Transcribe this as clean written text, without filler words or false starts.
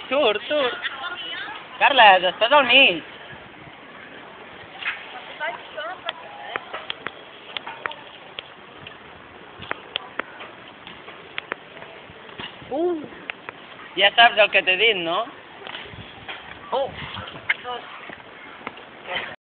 Surt, surt. Carles, estàs al mig. Ja saps el que t'he dit, no?